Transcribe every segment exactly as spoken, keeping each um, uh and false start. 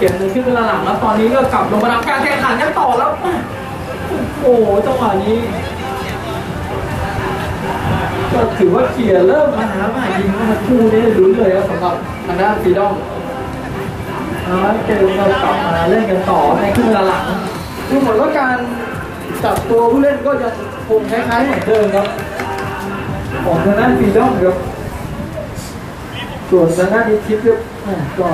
ก็บหนึ่งขึ้นเป็นหลังแล้วตอนนี้ก็กลับลงมาทำการแข่งขันกันต่อแล้วโอ้โหจังหวะนี้ก็ถือว่าเกียร์เริ่มมาหาใหม่ยิงมาคู่นี้ลุ้นเลยครับสำหรับทางด้านฟรีดอมเกมเรากลับมาเล่นกันต่อในครึ่งเวลาหลังดูเหมือนว่าการจับตัวผู้เล่นก็จะคงคล้ายๆเหมือนเดิมครับของทางด้านฟรีดอมครับส่วนทางด้านนี้ทิปก็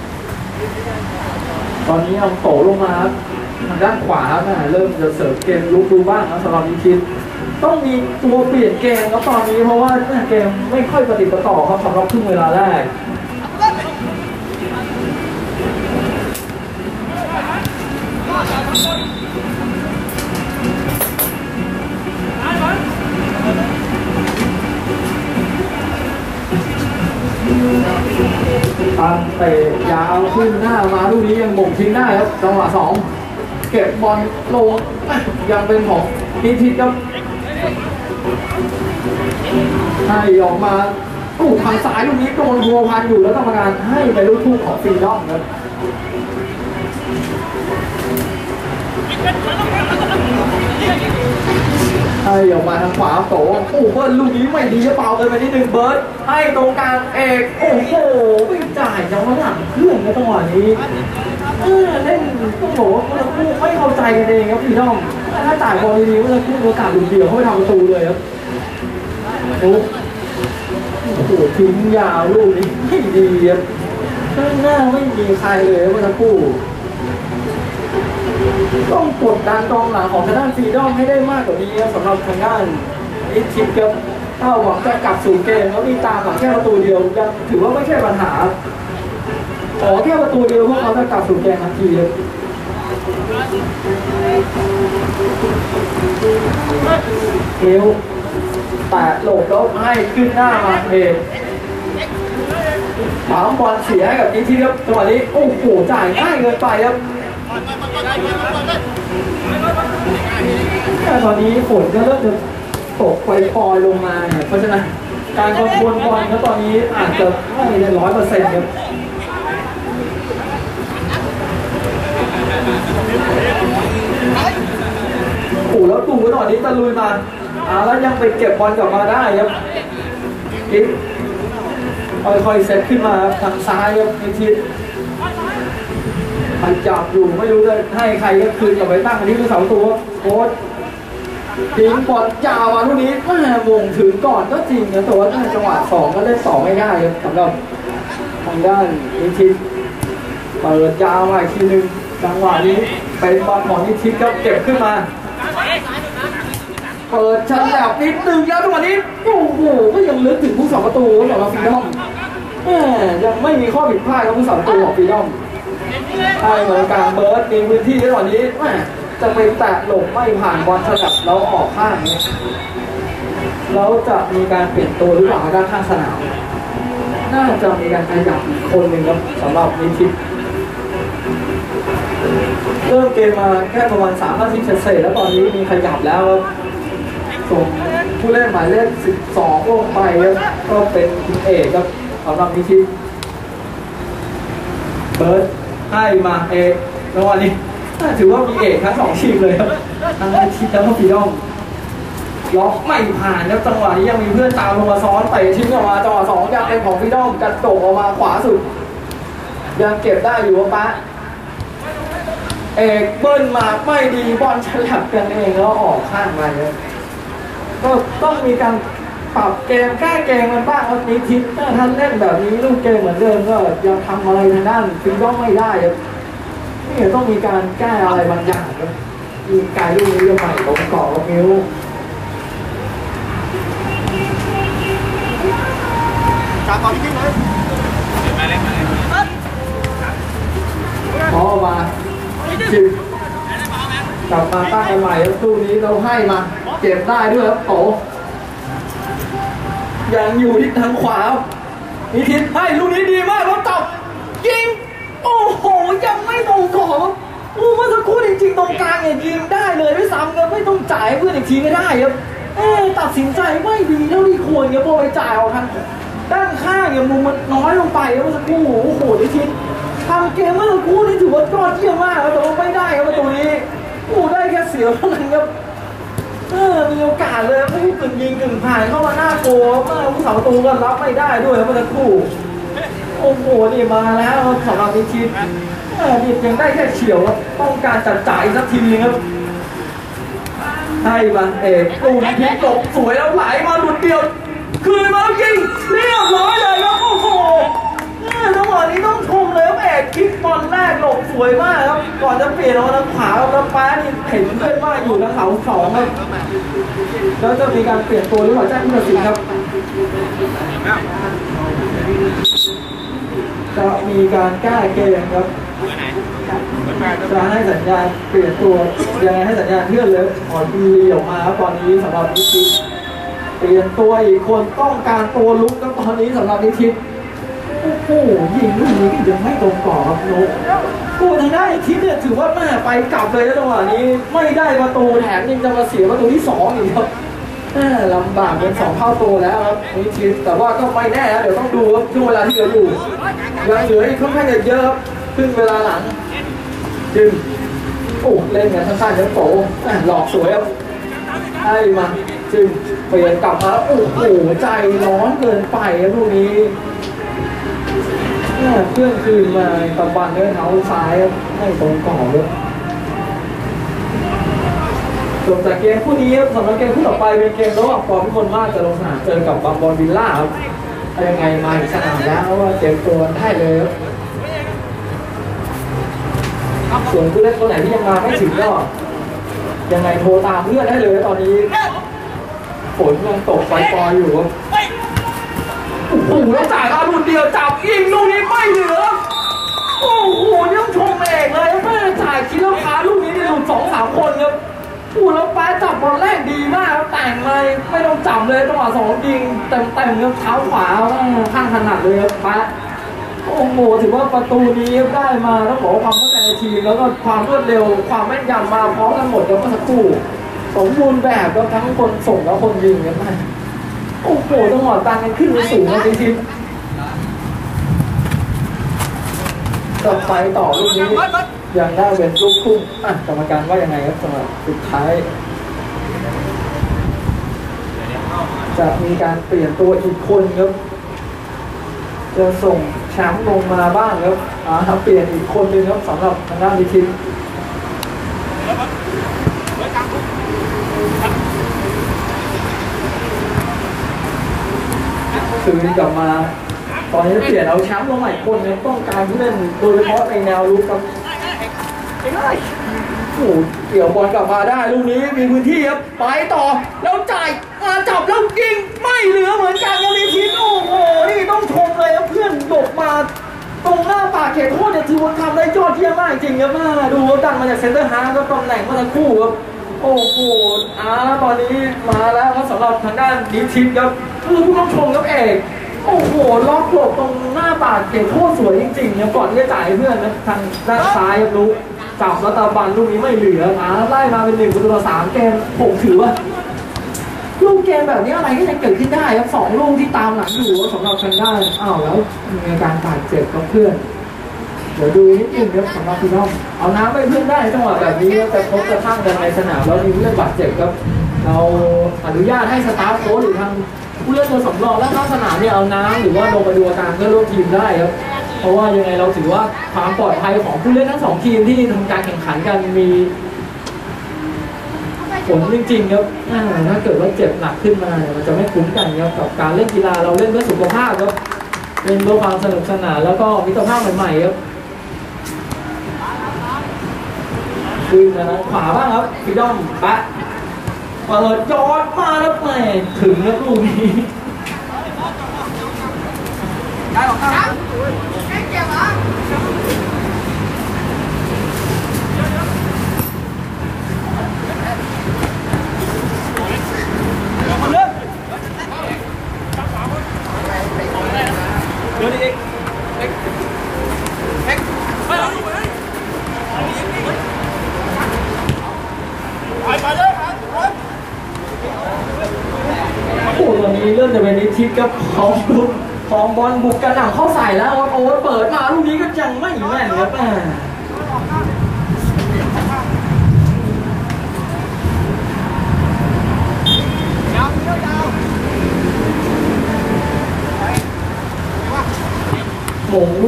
ตอนนี้เอาโตลงมาทางด้านขวาเริ่มจะเสิร์ฟเกมลุกดูบ้างนะสำหรับนิชิตต้องมีตัวเปลี่ยนเกมครับตอนนี้เพราะว่าเกมไม่ค่อยปฏิปต่อครับสำหรับครึ่งเวลาแรกตันเตะยาวขึ้นหน้ามาลูกนี้ยังบ่งทิ้งได้ครับจังหวะสองเก็บบอลลงยังเป็นของนิชิตครับให้ออกมาตู้ทางซ้ายลูกนี้โดนหัวพันอยู่แล้วกรรมการให้ไปลูกทุ่งของฟรีดอมครับให้ออกมาทางขวาโตโอ้เบิร์ดลูกนี้ไม่ดีจะเป่าเลยไปนิดนึงเบิร์ดให้ตรงกลางเอกโอ้โหไม่จ่ายจังหวะหลังเครื่องในจังหวะนี้เออเล่นต้องบอกว่าคู่ไม่เข้าใจกันเองครับฟรีดอมถ้าจ่ายบอลดีๆว่าคู่โอกาสหลุดเดี่ยวเขาไปทำประตูเลยครับโอ้โหทิ้งยาวลูกนี้ไม่ดีครับข้างหน้าไม่มีใครเลยว่าทั้งคู่ต้องกดดันกองหลังของทางด้านฟรีดอมให้ได้มากกว่านี้ครับสำหรับทางด้านอิทธิพย์ครับถ้าหวังจะกลับสู่เกมแล้วมีตามหลังแค่ประตูเดียวยังถือว่าไม่ใช่ปัญหาขอแค่ประตูเดียวพวกเขาจะกลับสู่เกมทันทีครับเอวแตะโหลดแล้วให้ขึ้นหน้ามาเองถามบอลเสียให้กับอิทธิพย์ครับจังหวะนี้โอ้โหจ่ายง่ายเกินไปครับแต่ตอนนี้ฝนก็เริ่มจะตกไฟปอยลงมาเนี่ยเพราะฉะนั้นการคอนโทรลบอลก็ตอนนี้อาจจะไม่ได้ร้อยเปอร์เซ็นต์ครับโอ้แล้วตู่หน่อยนี้ตะลุยมาอ่าแล้วยังไปเก็บบอลกลับมาได้ครับกิ๊กค่อยๆเซตขึ้นมาทางซ้ายครับนิชิตมันจับอยู่ไม่รู้จะให้ใครก็คืนกลับไปตั้งที่ผู้สาวตัวโค้ชทิ้งบอลยาวมาทุกนี้แม่วงถึงก่อนก็จริงนะแต่ว่าจังหวะสองก็ได้สองไม่ได้ครับสำหรับทางด้านนิชิตเปิดยาวมาอีกทีนึงจังหวะนี้เป็นบอลของนิชิตก็เก็บขึ้นมาเปิดฉลับนิดนึงแล้วจังหวะนี้โอ้โหก็ยังลึกถึงผู้สาวประตูสำหรับฟรีดอมแม่ยังไม่มีข้อผิดพลาดของผู้สาวประตูของฟรีดอมไอ้เหมือนกลางเบิร์ดมีพื้นที่ตอนนี้จะไปแตะหลบไม่ผ่านบอลฉลับแล้วออกข้างนี้แล้วจะมีการเปลี่ยนตัวหรือเปล่าด้านข้างสนามน่าจะมีการขยับอีกคนหนึ่งครับสำหรับนิชิตเริ่มเกมมาแค่ประมาณสามนาทีเศษแล้วตอนนี้มีขยับแล้วส่งผู้เล่นหมายเลขสิบสองลงไปก็เป็นคุณเอกครับสำหรับนิชิตเบิร์ดให้มาเอกแล้ววันนี้ถือว่ามีเอกทั้งสองทีมเลยครับทั้งนิชิตแล้วก็ฟรีดอมล็อกไม่ผ่านครับจังหวะนี้ยังมีเพื่อนตามลงมาซ้อนเตะทิ้งออกมาจังหวะสองยังเป็นของฟรีดอมกระโดดออกมาขวาสุดยังเก็บได้อยู่ว่าปะเอกเบิ้ลมาไม่ดีบอลฉลับกันเองแล้วออกข้างไปครับก็ต้องมีการปรับเกมแก้เกมมันบ้างครับนิชิตถ้าท่านเล่นแบบนี้ลูกเกมเหมือนเดิมก็ยังทำอะไรทางด้านฟรีดอมไม่ได้ครับนี่ต้องมีการแก้อะไรบางอย่างครับมีการลูกนี้ใหม่ตรงเกาะกับนิ้วจับต่อที่เลยมาเลยมาเลยพอมาจิบกลับมาตั้งกันใหม่แล้วตู้นี้เราให้มาเก็บได้ด้วยครับโตยังอยู่ที่ทางขวานิชิตให้ลูกนี้ดีมากแล้วจับยิงโอ้โหยังไม่ตรงกรอบโอ้เมื่อสักครู่จริงๆตรงกลางเนี่ยยิงได้เลยไม่ซ้ำกันไม่ต้องจ่ายเพื่อนอีกทีไม่ได้ครับเอ๊ตัดสินใจไม่ดีเท่าที่ควรครับพอไปจ่ายเอาทางด้านข้างเนี่ยมุมมันน้อยลงไปเมื่อสักครู่โอ้โหนิชิตทำเกมเมื่อสักครู่นี่ถืออดเยี่ยมมากครับแต่ว่าไม่ได้ครับประตูนี้กูได้แค่เสียวเท่านั้นครับเออมีโอกาสเลยไม่กึ่งยิงกึ่งผ่านเข้ามาหน้าโกเมื่อผู้สาวประตูก็รับไม่ได้ด้วยครับเมื่อสักครู่โอ้โหนี่มาแล้วสำหรับนิชิตนี่ยังได้แค่เฉียวครับต้องการจัดจ่ายสักทีนึงครับให้มาเอกตูนพลิกตกสวยแล้วไหลมาหลุดเดียวคืนมายิงเรียบร้อยเลยครับโอ้โหจังหวะนี้ต้องชมเลยครับเอกคลิกบอลแรกหลบสวยมากครับก่อนจะเปลี่ยนออกทางขวาแล้วป้านี่เห็นเพื่อนว่าอยู่ทางเสาสองครับแล้วจะมีการเปลี่ยนตัวหรือเปล่าแจ้งผู้ตัดสินครับจะมีการแก้เกมครับจะให้สัญญาณเปลี่ยนตัวยังไงให้สัญญาณเพื่อนเลยอ่อนดีออกมาครับตอนนี้สำหรับนิชิตเปลี่ยนตัวอีกคนต้องการตัวลุกครับตอนนี้สำหรับนิชิตโอ้โหยิงลูกนี้ก็ยังไม่ตรงกรอบครับนุ๊กกูทางด้านนิชิตเนี่ยถือว่าแม่ไปกลับเลยนะจังหวะนี้ไม่ได้ประตูแถมยังจะมาเสียประตูที่สองอีกครับลำบากเป็นสองเท่าตัวแล้วครับนิชิตแต่ว่าก็ไม่แน่นะเดี๋ยวต้องดูครับช่วงเวลาที่เหลืออยู่ยังเหลืออีกค่อนข้างเยอะครับครึ่งเวลาหลังจึงโอ้เล่นกันสั้นๆจะโตหลอกสวยครับให้มาจึงเปลี่ยนกลับมาโอ้โหใจร้อนเกินไปครับลูกนี้เพื่อนคืนมาตะบันด้วยเท้าซ้ายให้ตรงกรอบเลยจบจากเกมคู่นี้ครับสำหรับเกมคู่ต่อไปเป็นเกมระหว่างฟอร์มพิมลมาศจะลงสนามเจอกับบางบอลวิลล่าครับยังไงมาอีกสนามแล้วเพราะว่าเตรียมตัวได้เลยครับส่วนผู้เล่นคนไหนที่ยังมาไม่ถึงก็ยังไงโทรตามเพื่อนได้เลยตอนนี้ฝนยังตกไฟปอยอยู่ครับโอ้โหแล้วจ่ายอารุณเดียวจับยิงลูกนี้ไม่เหลือโอ้โหยังชมเองเลยแม่จ่ายคิดแล้วขาลูกนี้ได้หลุดสองสามคนครับโอ้แล้วแป๊ะจับบอลแรกดีมากครับแต่งเลยไม่ต้องจับเลยจังหวะสองยิงเต็มเต็มครับเท้าขวาข้างถนัดเลยครับแป๊ะโอ้โหถือว่าประตูนี้ได้มาต้องบอกความเข้าใจในทีมแล้วก็ความรวดเร็วความแม่นยำมาพร้อมกันหมดแล้วเมื่อสักครู่สมบูรณ์แบบแล้วทั้งคนส่งและคนยิงกันไปโอ้โหจังหวะตันกันขึ้นสูงจริงๆต่อไปต่อลูกนี้ยังได้เป็นลูกทุ่งอ่ะกรรมการว่ายังไงครับสำหรับสุดท้ายจะมีการเปลี่ยนตัวอีกคนครับจะส่งแชมป์ลงมาบ้างครับอ่าเปลี่ยนอีกคนนึงครับสำหรับทางด้านทีมคืนกลับมาตอนนี้เปลี่ยนเอาแชมป์ลงใหม่คนนึงต้องการผู้เล่นโดยเฉพาะในแนวรุกครับโอ้เกี่ยวบอลกลับมาได้ลูกนี้มีพื้นที่ครับไปต่อแล้วจ่ายมาจับแล้วยิงไม่เหลือเหมือนกันครับนิชิตโอ้โหนี่ต้องชมเลยครับเพื่อนหลบมาตรงหน้าปากเขตโทษเนี่ยถือว่าทำได้ยอดเยี่ยมมากจริงครับมาดูดังมาจากเซนเตอร์ฮาร์ดก็ตำแหน่งมาทั้งคู่ครับโอ้โหอ่าตอนนี้มาแล้วครับสำหรับทางด้านนิชิตครับคือผู้ต้องชมครับเอกโอ้โหล็อกหลบตรงหน้าปากเขตโทษสวยจริงๆครับก่อนที่จะจ่ายเพื่อนนะทางด้านซ้ายครับรู้จับแล้วตาบันลูกนี้ไม่เหลือมาไล่มาเป็นหนึ่งประตูต่อสามเกมผมถือว่าลูกเกมแบบนี้อะไรก็ยังเกิดขึ้นได้ครับสองลูกที่ตามหลังอยู่สำหรับทางด้านอ้าวแล้วมีอาการบาดเจ็บกับเพื่อนเดี๋ยวดูนิดนึงครับสำหรับพี่น้องเอาน้ำไปเพื่อนได้จังหวะแบบนี้แต่พบกระทั่งกันในสนามแล้วมีเพื่อนบาดเจ็บครับเราอนุญาตให้สตาฟโค้ชหรือทางผู้เล่นตัวสำรองและนอกสนามเนี่ยเอาน้ำหรือว่าลงไปดูอาการเพื่อร่วมทีมได้ครับเพราะว่ายังไงเราถือว่าความปลอดภัยของผู้เล่นทั้งสองทีมที่ทำการแข่งขันกันมีผลจริงๆครับถ้าเกิดว่าเจ็บหนักขึ้นมาเนี่ยมันจะไม่คุ้มกันครับกับการเล่นกีฬาเราเล่นเพื่อสุขภาพครับเล่นเพื่อความสนุกสนานแล้วก็มิตรภาพใหม่ๆครับขึ้นนะขวาบ้างครับพี่ด้อมปะเปิดจอดมาแล้วแม่ถึงแล้วลูกนี้ได้หรอครับไม่เจ็บเหรอเดี๋ยวดิโอ้ตอนนี้เริ่มจะเป็นนิชิตกับของบุกของบอลบุกกระหน่ำเข้าใส่แล้วโอ๊ตเปิดมาลูกนี้ก็ยังไม่แม่นครับ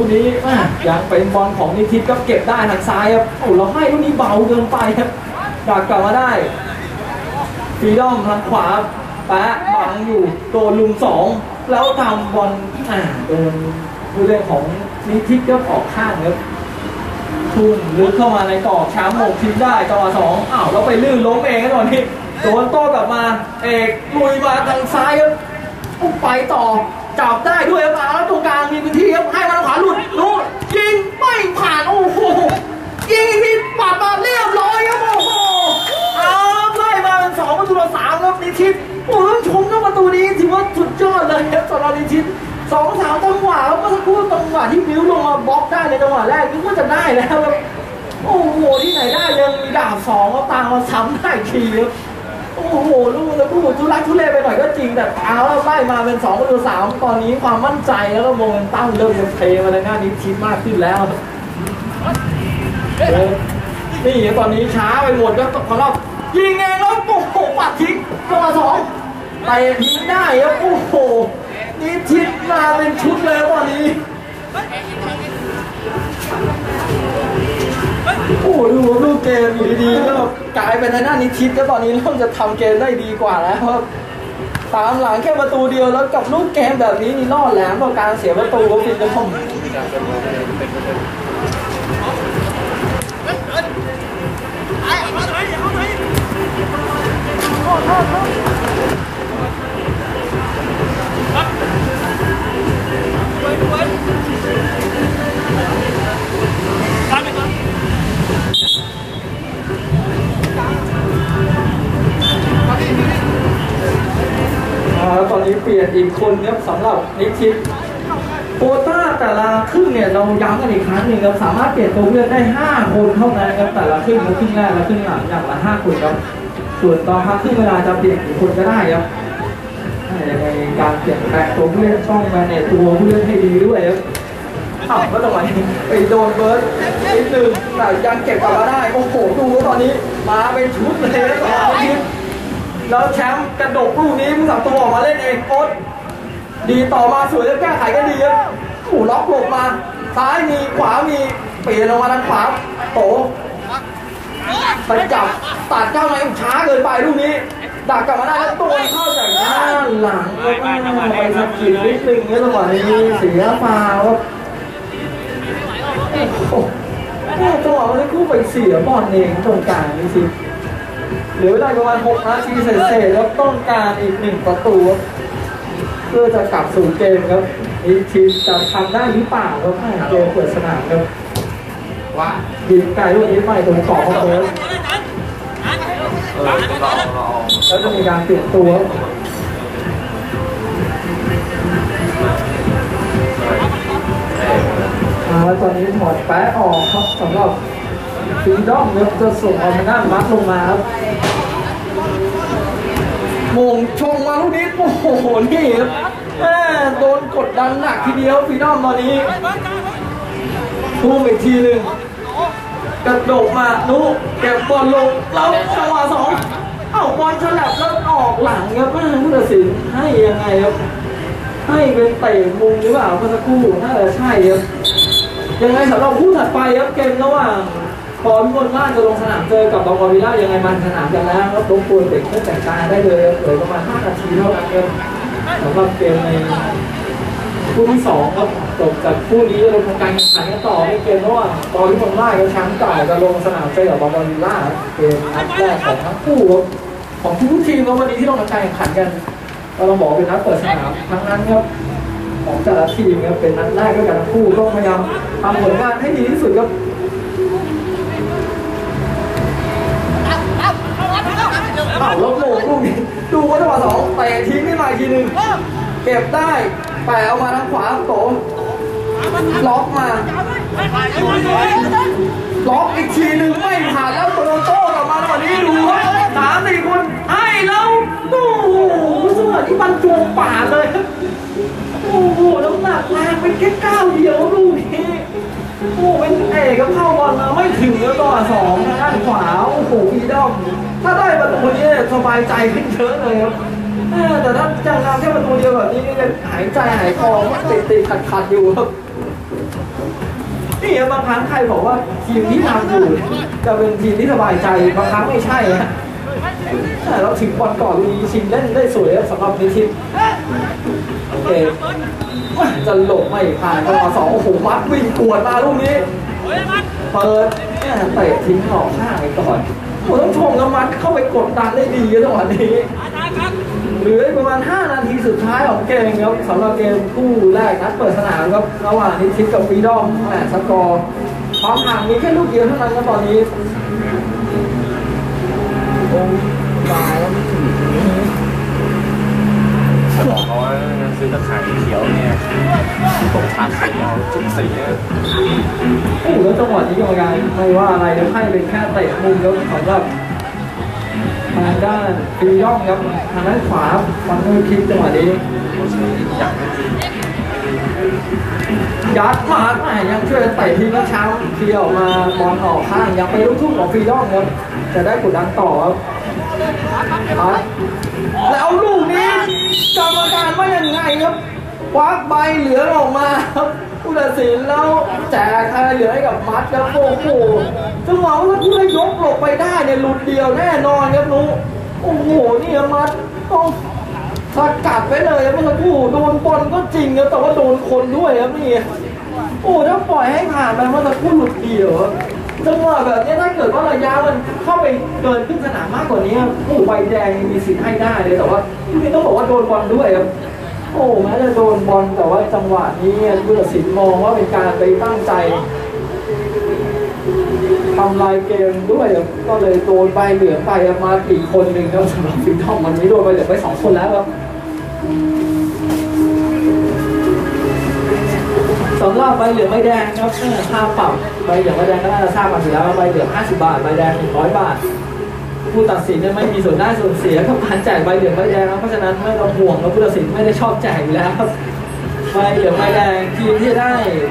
นี้ยังเป็นบอลของนิทิศก็เก็บได้ทางซ้ายครับโอ้เราให้ลูกนี้เบาเกินไปครับดักกลับมาได้ฟรีดอมทางขวาแปะบังอยู่โดนลุมสองแล้วทำบอลอ่าโดนผู้เล่นของนิทิศก็ออกข้างครับทุ่มลึกเข้ามาในกรอบช้ำหมกทิ้งได้จังหวะสองอ้าวแล้วไปลื่นล้มเองกันตอนนี้โดนโต้กลับมาเอกลุยมาทางซ้ายครับไปต่อจับได้ด้วยครับแล้วตรงกลางมีพื้นที่ครับให้มาทางขวาหลุดนู่นยิงไม่ผ่านโอ้โหยิงที่ปัดมาเรียบร้อยครับโอ้โหเอาไล่มาเป็นสองประตูต่อสามครับนิชิตโอ้ต้องชมกับประตูนี้ถือว่าสุดยอดเลยครับสำหรับนิชิตสองสามจังหวะแล้วเมื่อสักครู่จังหวะที่บิ้วลงมาบล็อกได้ในจังหวะแรกนึกว่าจะได้แล้วครับโอ้โหที่ไหนได้ยังมีดาบสองก็ตามมาซ้ำได้ทีครับโอ้โหลูกแล้วลูกทุลักทุเลไปหน่อยก็จริงแต่เอาแล้วไล่มาเป็นสองประตูสามตอนนี้ความมั่นใจแล้วก็โมเมนตัมเริ่มจะเทมาในหน้านี้ชิดมากขึ้นแล้วนี่ตอนนี้ช้าไปหมดก็สำหรับยิงเองแล้วโอ้โหปัดทิ้งจังหวะสองไปทิ้งได้ครับโอ้โหนี่ชิดมาเป็นชุดเลยตอนนี้โอ้ดูดูเกมอยู่ดีๆก็กลายเป็นในหน้านิชิตก็ตอนนี้เริ่มจะทำเกมได้ดีกว่าแล้วครับตามหลังแค่ประตูเดียวแล้วกับลูกเกมแบบนี้นี่รอดแล้วต่อการเสียประตูของฟินจะทำตอนนี้เปลี่ยนอีกคนครับสำหรับนิชิตโควต้าแต่ละครึ่งเนี่ยเราย้ำกันอีกครั้งหนึ่งเราสามารถเปลี่ยนตัวเลือกได้ห้าคนเท่านั้นครับแต่ละครึ่งครึ่งแรกและครึ่งหลังอย่างละห้าคนครับส่วนตอนพักครึ่งเวลาจะเปลี่ยนกี่คนก็ได้ครับในการเปลี่ยนแปลงตัวผู้เล่นต้องมาในตัวผู้เล่นให้ดีด้วยครับอ้าวก็ตรงไหนไปโดนเบิร์ดนิดนึงแต่ยังเก็บกลับมาได้โอ้โหดูว่าตอนนี้มาเป็นชุดเลยนะตอนนี้แล้วแชมป์กระโดดลูกนี้ผู้สับตัวออกมาเล่นเองโค้ชดีต่อมาสวยแล้วแก้ไขก็ดีครับถูล็อกหลบมาซ้ายมีขวามีเปลี่ยนลงมาทางขวาโตไปจับตัดเข้าในช้าเกินไปลูกนี้ดักกลับมาได้แล้วตัวเข้าจากด้านหลังก็ไปสะกิดนิดนึงเนี่ยจังหวะนี้เสียฟาวครับโอ้โหจังหวะมันกู้ไปเสียบอลเองตรงกลางนี่สิเหลือเวลาประมาณหกนาทีเศษๆแล้วต้องการอีกหนึ่งประตูเพื่อจะกลับสู่เกมครับอีกทีมจะทำได้หรือเปล่าครับเกมเปิดสนามครับว่ายิงไกลลูกนี้ไปตรงขอบของโค้ชแล้วจะมีการเปลี่ยนตัวแล้วตอนนี้ถอดแป๊ะออกครับสำหรับฟีดอมครับจะส่งออมนามัดลงมาครับมงชงมาลูกนี้โอ้โหนี่ครับโดนกดดันหนักทีเดียวฟีดอมตอนนี้ทุ่มอีกทีหนึ่งกระโดดมานุเก็บบอลลงแล้วจังหวะสองเอ้าบอลฉลับแล้วออกหลังครับผู้ตัดสินให้ยังไงครับให้เป็นเตะมุมหรือเปล่าเมื่อสักครู่น่าจะใช่ครับยังไงสำหรับคู่ถัดไปครับเกมระหว่างพอพิมลมาศจะลงสนามเจอกับบางกอกวิลล่ายังไงมันสนามกันแล้วครับรบกวนเด็กเพื่อแต่งกายได้เลยเหลือประมาณห้านาทีเท่านั้นครับสำหรับเกมในคู่ที่สองครับจบจากคู่นี้จะลงทำการแข่งขันกันต่อในเกมระหว่างพอพิมลมาศกับแชมป์เก่าจะลงสนามเจอกับบางกอกวิลล่าเกมนัดแรกของทั้งคู่ของทุกทีมแล้ววันนี้ที่ลงทำการแข่งขันกันเราลองบอกเป็นนัดเปิดสนามทั้งนั้นครับของแต่ละทีมครับเป็นนัดแรกด้วยกันทั้งคู่ต้องพยายามทำผลงานให้ดีที่สุดครับอ้าวแล้วโมงลูกนี้ดูว่าจังหวะสองเตะทิ้งขึ้นมาอีกทีหนึ่งเก็บได้แปะเอามาทางขวาโตล็อกมาล็อกอีกทีหนึ่งไม่ผ่านแล้วโตโนโต้กลับมาตอนนี้ดูสามสี่คนให้แล้วโอ้โหจังหวะที่มันจวงป่าเลยโอ้โหน้ำหนักแรงเป็นแค่ก้าวเดียวลูกนี้โอ้โหเป็นเอกก็เข้าบอลมาไม่ถึงแล้วต่อสองทางด้านขวาโอ้โหฟีดอมถ้าได้ประตูนี้สบายใจขึ้นเยอะเลยครับแต่ถ้าจังงานแค่ประตูเดียวแบบนี้นี่หายใจหายคอติดติดขัดขัดอยู่ครับนี่บางครั้งใครบอกว่าทีมที่ทำอยู่จะเป็นทีมที่สบายใจบางครั้งไม่ใช่ฮะแต่เราถึงบอลก่อนมีชิงเล่นได้สวยสำหรับนิชิตโอเคจะหลบไม่ผ่านจังหวะสองโอ้โหมัดวิ่งกวดมาลูกนี้เปิดเตะทิ้งออกข้างไปก่อนผมต้องชมกับมัดเข้าไปกดดันได้ดีจังหวะนี้เหลือประมาณห้านาทีสุดท้ายของเกมครับสำหรับเกมคู่แรกนัดเปิดสนามครับระหว่างนิชิตกับฟรีดอมแหมสกอร์ความห่างมีแค่ลูกเดียวเท่านั้นครับตอนนี้โอ้ตายแล้วไม่ถึงบอกเขาว่าซื้อตะข่ายเขียวเนี่ยตกทางสีจุดสีโอ้แล้วจังหวะนี้กรรมการไม่ว่าอะไรแล้วให้เป็นแค่เตะมุมแล้วสำหรับทางด้านฟรีดอมครับทางด้านขวาฟันเนอร์คิกจังหวะนี้ยัดมาแหมยังช่วยเตะทีมช้าเที่ยวมาบอลออกข้างยังไปลูกทุ่งของฟรีดอมครับจะได้กดดันต่อครับแล้วลูกนี้กรรมการว่ายังไงครับควักใบเหลืองออกมาครับผู้ตัดสินแล้วแจกอะไรเหลือให้กับมัดครับโอ้โหจังหวะว่าผู้ได้ยกหลบไปได้เนี่ยหลุดเดียวแน่นอนครับนุ๊กโอ้โหนี่มัดต้องสกัดไปเลยครับเมื่อสักครู่โดนบอลก็จริงครับแต่ว่าโดนคนด้วยครับนี่โอ้ถ้าปล่อยให้ผ่านไปเมื่อสักครู่หลุดเดียวจังหวะแบบนี้ถ้าเกิดว่าระยะมันเข้าไปเกินขึ้นสนามมากกว่านี้โอ้ใบแดงมีสิทธิ์ให้ได้เลยแต่ว่าที่ต้องบอกว่าโดนบอลด้วยครับโอ้แม้จะโดนบอลแต่ว่าจังหวะนี้ผู้ตัดสินมองว่าเป็นการไปตั้งใจทำลายเกมด้วยก็เลยโดนใบเหลืองไปมาอีกคนหนึ่งครับสำหรับฟรีดอมวันนี้โดนใบเหลืองไปสองคนแล้วครับสำหรับใบเหลืองใบแดงครับค่าปรับใบเหลืองใบแดงก็น่าจะทราบกันอยู่แล้วใบเหลืองห้าสิบบาทใบแดงหนึ่งร้อยบาทผู้ตัดสินไม่มีส่วนได้ส่วนเสียกับการแจกใบเหลืองใบแดงเพราะฉะนั้นไม่ต้องห่วงแล้วผู้ตัดสินไม่ได้ชอบแจกอยู่แล้วครับใบเหลืองใบแดงทีมที่ได้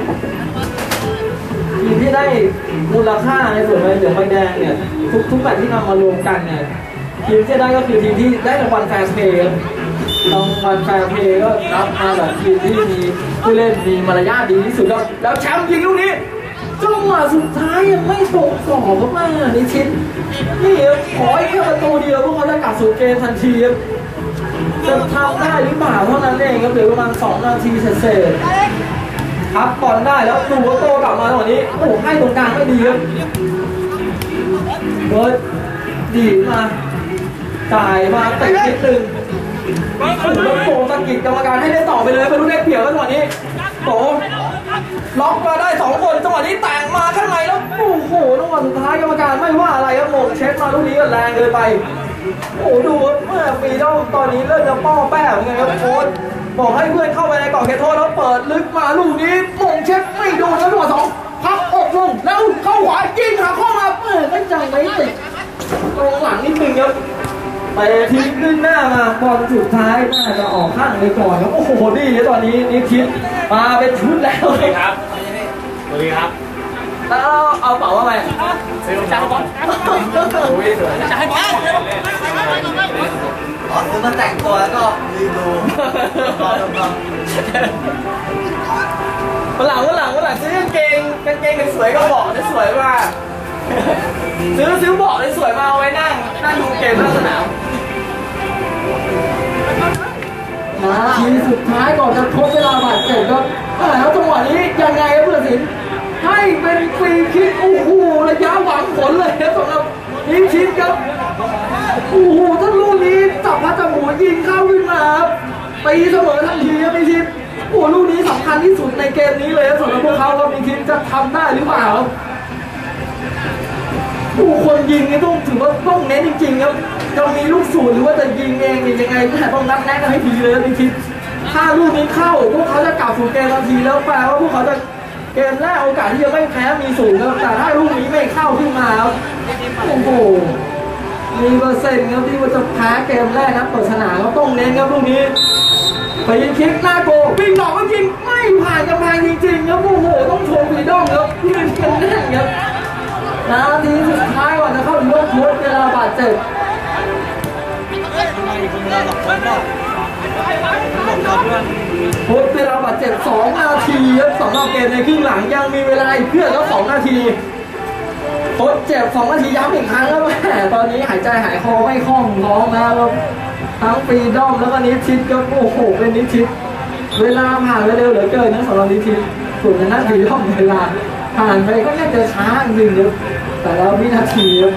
ทีมที่ได้มูลค่าในส่วนใบเหลืองใบแดงเนี่ยทุกทุกแบบที่นำมารวมกันเนี่ยทีมที่ได้ก็คือทีมที่ได้รางวัลแฟร์เพย์รางวัลแฟร์เพย์ก็รับมาแบบทีมที่มีผู้เล่นมีมารยาทดีที่สุดแล้วแชมป์ยิงลูกนี้จังหวะสุดท้ายยังไม่ตกกรอบมากๆนิชิตนี่ขอแค่ประตูเดียวพวกเขาจะกลับสู่เกมทันทีจะทำได้หรือเปล่าเท่านั้นเองครับเหลือประมาณสองนาทีเศษๆครับบอลได้แล้วดูว่าโตกลับมาตอนนี้โอ้ให้ตรงกลางไม่ดีครับเบิร์ดดีมาจ่ายมาเตะนิดนึงโอ้โหโตตะกิดกรรมการให้ได้ต่อไปเลยไม่รู้ได้เปรียบแล้วจังหวะนี้โตล็อกมาได้สองคนจังหวะนี้แต่งมาข้างในแล้วโอ้โหจังหวะสุดท้ายกรรมการไม่ว่าอะไรครับโมงเช็คมาลูกนี้ก็แรงเกินไปโอ้ดูเมื่อฟรีดอมตอนนี้เริ่มจะป้อแป้เหมือนกันครับโค้ชบอกให้เพื่อนเข้าไปในกรอบเขตโทษแล้วเปิดลึกมาลูกนี้โมงเช็คไม่โดนแล้วจังหวะสองพับอกลงแล้วเข้าขวายิงหาข้อมาเออก็จังไม่ติดตรงหลังนิดนึงครับไปทิ้งขึ้นหน้ามาบอลสุดท้ายน่าจะออกข้างเลยก่อนครับโอ้โหนี่ตอนนี้นี่คิดมาเป็นชุดแล้วเลยครับสวัสดีครับแล้วเอาเป๋าว่าไงซื้อจ้าบอลจะให้บอลอ๋อคือมาแต่งตัวแล้วก็รีวิววันหลังวันหลังวันหลังซื้อกางเกงกางเกงสวยก็บอกได้สวยมากซื้อซื้อเบาะได้สวยมาเอาไว้นั่งนั่งดูเกมหน้าสนามนาทีสุดท้ายก่อนจะทดเวลาบาดเจ็บครับแล้วจังหวะนี้ยังไงครับผู้ตัดสินให้เป็นฟรีคิกโอ้โหระยะหวังผลเลยครับสำหรับนิชิตครับโอ้โหถ้าลูกนี้จับพัดจับหัวยิงเข้าขึ้นมาครับตีเสมอทันทีครับนิชิตโอ้ลูกนี้สำคัญที่สุดในเกมนี้เลยสำหรับพวกเขาครับนิชิตจะทำได้หรือเปล่าผู้คนยิงนี่ต้องถือว่าต้องเน้นจริงๆครับจะมีลูกสูตรหรือว่าจะยิงเองยังไงแต่ต้องนัดแนะกันให้ดีเลยนิชิตถ้าลูกนี้เข้าพวกเขาจะกลับสู่เกมทันทีแล้วแปลว่าพวกเขาจะเกมแรกโอกาสที่จะไม่แพ้มีสูงครับแต่ถ้าลูกนี้ไม่เข้าขึ้นมาโอ้โหมีเปอร์เซ็นต์ครับที่ว่าจะแพ้เกมแรกครับเปิดสนามก็ต้องเน้นครับลูกนี้ไปยิงคิกหน้าโกวิ่งหลอกก็ยิงไม่ผ่านกำแพงจริงๆครับโอ้โหต้องโชว์ฟรีดอมครับยืนกันแน่นครับนาทีสุดท้ายก่อนจะเข้าถึงลูกโทษเวลาบาดเจ็บทดเวลาบาดเจ็บสองนาทีครับสำหรับเกมในครึ่งหลังยังมีเวลาอีกเพื่อแล้วสองนาทีทดเจ็บสองนาทีย้ำอีกครั้งแล้วแหมตอนนี้หายใจหายคอไม่คล่องท้องแล้วครับทั้งฟรีดอมแล้วก็นิชิตก็โอ้โหเป็นนิชิตเวลาผ่านไปเร็วเหลือเกินนะสำหรับนิชิตส่วนในนั้นฟรีดอมเวลาผ่านไปก็น่าจะช้าจริงๆครับแต่แล้ววินาทีครับ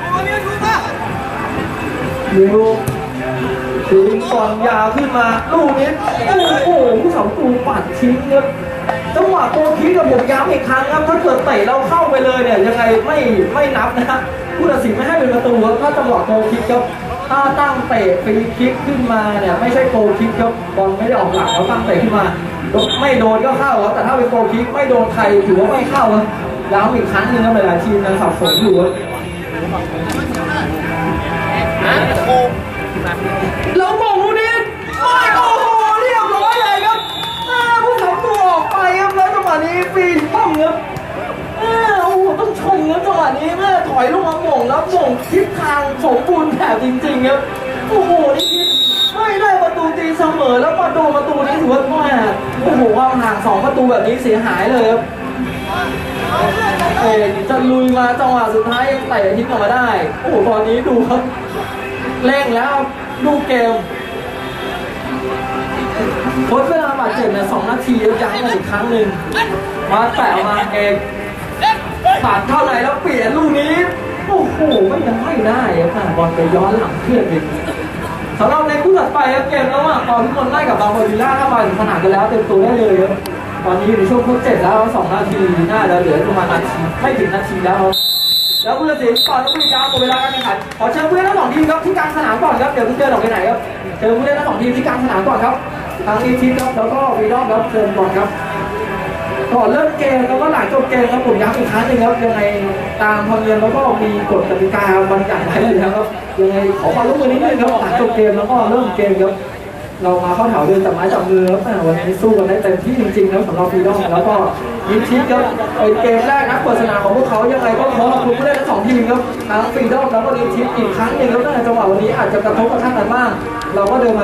เร็วถึงก่อนยาวขึ้นมาลูกนี้โอ้โหผู้สองตูปัดทิ้งครับจังหวะโกคิกกับผมย้ำอีกครั้งครับถ้าเกิดเตะเราเข้าไปเลยเนี่ยยังไงไม่ไม่นับนะผู้ตัดสินไม่ให้เป็นประตูครับถ้าจังหวะโกคิกครับถ้าตั้งเตะฟรีคิกขึ้นมาเนี่ยไม่ใช่โกคิกครับบอลไม่ได้ออกหลังเขาตั้งเตะขึ้นมาไม่โดนก็เข้าครับแต่ถ้าเป็นโกคิกไม่โดนใครถือว่าไม่เข้าครับย้ำอีกครั้งนึงครับหลายๆทีมยังสับสนอยู่แล้วมองลูกนี้ไม่โอ้โหเรียบร้อยเลยครับผู้สองตัวออกไปครับแล้วจังหวะนี้ฟรีป้อมครับโอ้โหต้องชมครับจังหวะนี้แม่ถอยลงมาหม่งแล้วหม่งทิศทางสมบูรณ์แบบจริงๆครับโอ้โหนี่คิดไม่ได้ประตูตีเสมอแล้วประตูประตูนี้ถือว่าแม่โอ้โหความห่างสองประตูแบบนี้เสียหายเลยครับเอ๋จะลุยมาจังหวะสุดท้ายยังเตะทิ้งออกมาได้โอ้โหตอนนี้ดูครับเร่งแล้วดูเกมทดเวลาบาดเจ็บเนี่ยสองนาทีแล้วย้ำกันอีกครั้งหนึ่งมาแตะมาเองปาดเท่าไหร่แล้วเปลี่ยนลูกนี้โอ้โหไม่ยังไม่ได้ครับบอลไปย้อนหลังเพื่อนอีกสำหรับในคู่ถัดไปครับเกมระหว่างตอนทุกคนไล่กับบางโบวิลล่าถ้ามาถึงขนาดกันแล้วเต็มตัวได้เลยครับตอนนี้อยู่ในช่วงทดเจ็บแล้วสองนาทีน่าจะเหลือประมาณนาทีไม่ถึงนาทีแล้วแล้วผู้ตัดสินก่อนต้องมีการหมดเวลาการแข่งขันขอเชิญผู้เล่นทั้งสองทีมครับที่กลางสนามก่อนครับเดี๋ยวเดินออกไปไหนครับเชิญผู้เล่นทั้งสองทีมที่กลางสนามก่อนครับทางอีทีครับแล้วก็วีดอมครับเชิญก่อนครับก่อนเริ่มเกมแล้วก็หลังจบเกมครับผมย้ำอีกครั้งหนึ่งครับยังไงตามธรรมเนียมแล้วก็มีกฎกติกาบางอย่างไว้เลยนะครับยังไงขอความร่วมมือนิดนึงครับหลังจบเกมแล้วก็เริ่มเกมครับเรามาเข้าแถวเดินจับไม้จับมือครับวันนี้สู้กันได้เต็มที่จริงๆนะสำหรับวีดอมแล้วก็ยิปชิครับเป็นเกมแรกนะเปิดสนามของพวกเขายังไงก็ขอขอบคุณผู้เล่นทั้งสองทีมครับทั้งฟรีดอมแล้วก็ยิปชิอีกครั้งหนึ่งครับในจังหวะวันนี้อาจจะกระทบกระทั่งกันบ้างเราก็เดินมา